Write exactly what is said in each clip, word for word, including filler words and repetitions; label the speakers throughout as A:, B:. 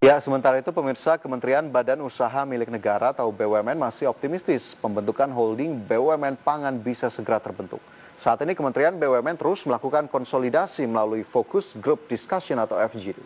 A: Ya, sementara itu pemirsa, Kementerian Badan Usaha Milik Negara atau B U M N masih optimistis pembentukan holding B U M N Pangan bisa segera terbentuk. Saat ini Kementerian B U M N terus melakukan konsolidasi melalui Focus Group Discussion atau F G D.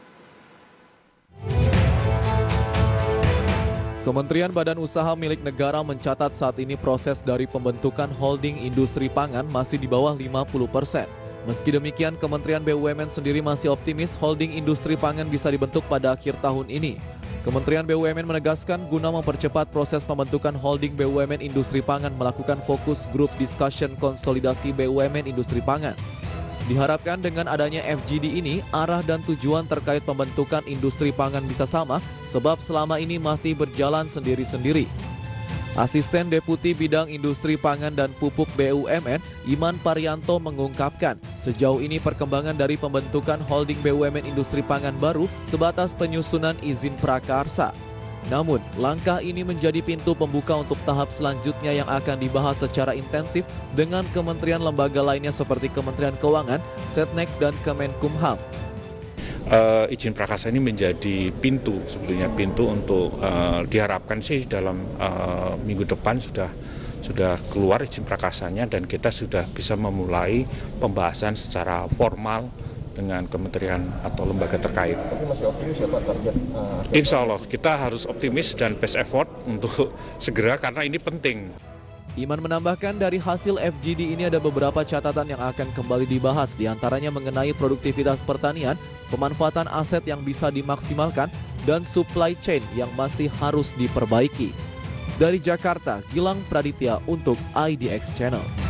B: Kementerian Badan Usaha Milik Negara mencatat saat ini proses dari pembentukan holding industri pangan masih di bawah lima puluh persen. Meski demikian, Kementerian B U M N sendiri masih optimis holding industri pangan bisa dibentuk pada akhir tahun ini. Kementerian B U M N menegaskan guna mempercepat proses pembentukan holding B U M N industri pangan melakukan fokus group discussion konsolidasi B U M N industri pangan. Diharapkan dengan adanya F G D ini, arah dan tujuan terkait pembentukan industri pangan bisa sama, sebab selama ini masih berjalan sendiri-sendiri. Asisten Deputi Bidang Industri Pangan dan Pupuk B U M N, Iman Parianto mengungkapkan, sejauh ini perkembangan dari pembentukan holding B U M N Industri Pangan baru sebatas penyusunan izin prakarsa. Namun, langkah ini menjadi pintu pembuka untuk tahap selanjutnya yang akan dibahas secara intensif dengan kementerian lembaga lainnya seperti Kementerian Keuangan, Setnek, dan Kemenkumham.
C: Uh, izin prakarsa ini menjadi pintu, sebetulnya pintu untuk uh, diharapkan sih dalam uh, minggu depan sudah sudah keluar izin prakarsanya dan kita sudah bisa memulai pembahasan secara formal dengan kementerian atau lembaga terkait.
D: Tapi masih optimis ya Pak target? Uh,
C: Insya Allah kita harus optimis dan best effort untuk segera karena ini penting.
B: Iman menambahkan dari hasil F G D ini ada beberapa catatan yang akan kembali dibahas, diantaranya mengenai produktivitas pertanian, pemanfaatan aset yang bisa dimaksimalkan, dan supply chain yang masih harus diperbaiki. Dari Jakarta, Gilang Praditya untuk I D X Channel.